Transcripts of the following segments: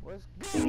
What's good?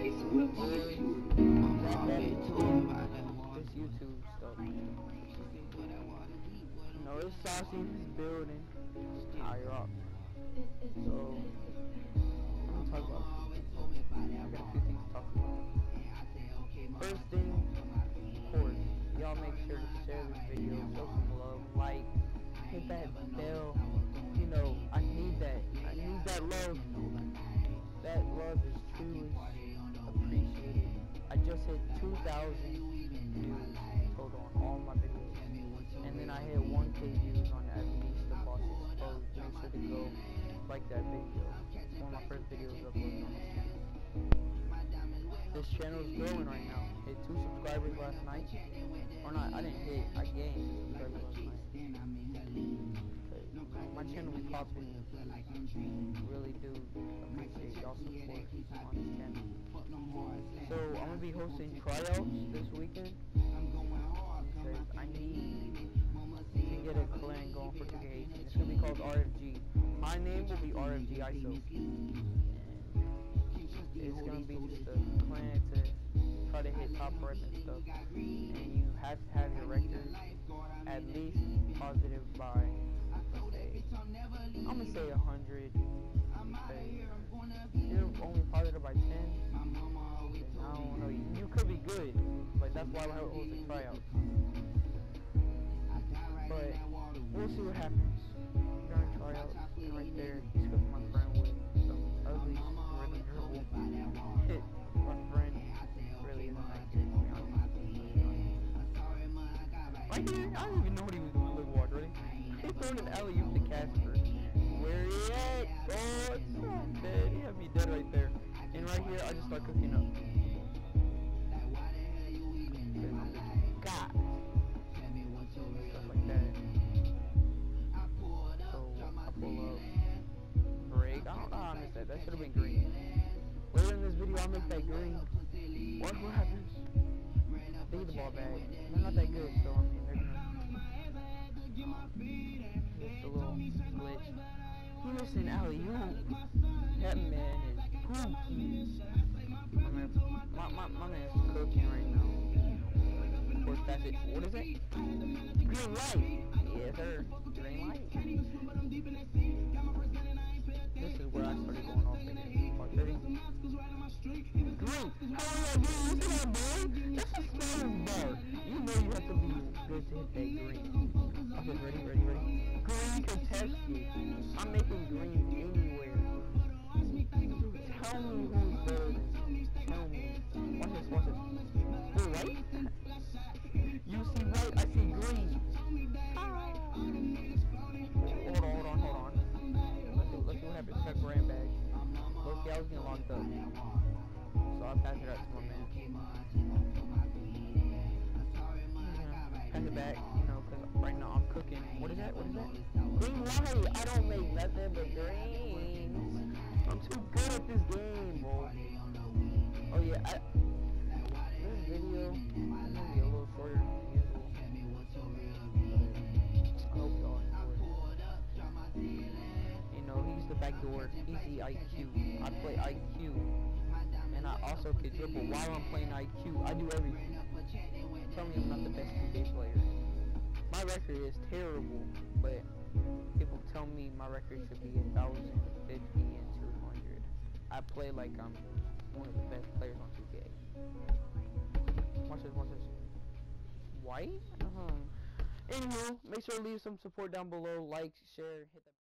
This YouTube stuff, man. You know, it's Saucy in this building. Higher up. So, I'm gonna talk about a few things. I got a few things to talk about. First thing, of course, y'all make sure to share this video, show some love, like, hit that bell. You know, I need that. I need that love. That love is truly appreciated. I just hit 2,000 views total on all my videos. And then I hit 1K views on At Least the Boss Exposed. Make sure to go like that video. It's one of my first videos uploaded on this channel. This channel is growing right now. Hit 2 subscribers last night. Or not, I didn't hit, I gained 2 subscribers last night. My channel is popping. Really do appreciate y'all support on this channel. So I'm gonna be hosting tryouts this weekend because I need to get a clan going for 2K18. It's gonna be called RFG. My name will be RFG ISO. And it's gonna be just a clan to try to hit top rep and stuff. And you have to have your record at least positive by, I'm gonna say 100. You're only positive by 10. I don't know. You could be good, but that's why I host a tryout. But we'll see what happens during tryouts. And right there, he's cooking my friend with some ugly rhythm dribble. Hit my friend really isn't that good, to be honest. Right here, I don't even know what he was doing. Look, watch, ready? He throwing an alley-oop to Casper. Where he at? Oh, I'm dead. He had me dead right there. And right here, I just start cooking up. God. Stuff like that. So, I pull up. Break. I don't know how I missed that. That should have been green. Later in this video, I'll make that green. What happens? They get the ball back. They're not that good, so I mean, they're gonna... Just a little glitch. He missed an alley-oop. That man is cooking. My man is cooking right now. Of course, that's it. What is it? Green light. Yes, sir. Green light. This is where I started going off again. Watch, ready? Green. How are you doing? What's that, boy? That's a small bar. You know you have to be good to hit that green. Okay, ready? Green contested. I'm making green anywhere. Tell me who's better. Tell me. Watch this. Oh, right? You see white, I see green. Hold on. Let's see what happens. Got grand bag. Look, I was getting locked up. So I'll pass it out to my man. Pass it back, you know, because right now I'm cooking. What is that? Green light! I don't make nothing but greens. I'm too good at this game, boy. Oh yeah, this video is gonna be a little shorter than usual. I hope y'all enjoy it. You know, he's the backdoor easy IQ. I play IQ. And I also can dribble while I'm playing IQ. I do everything. Tell me I'm not the best 2K player. My record is terrible, but people tell me my record should be 1,050 and 200. I play like I'm one of the best players on 2K. Watch this. White? Anywho, make sure to leave some support down below. Like, share, hit the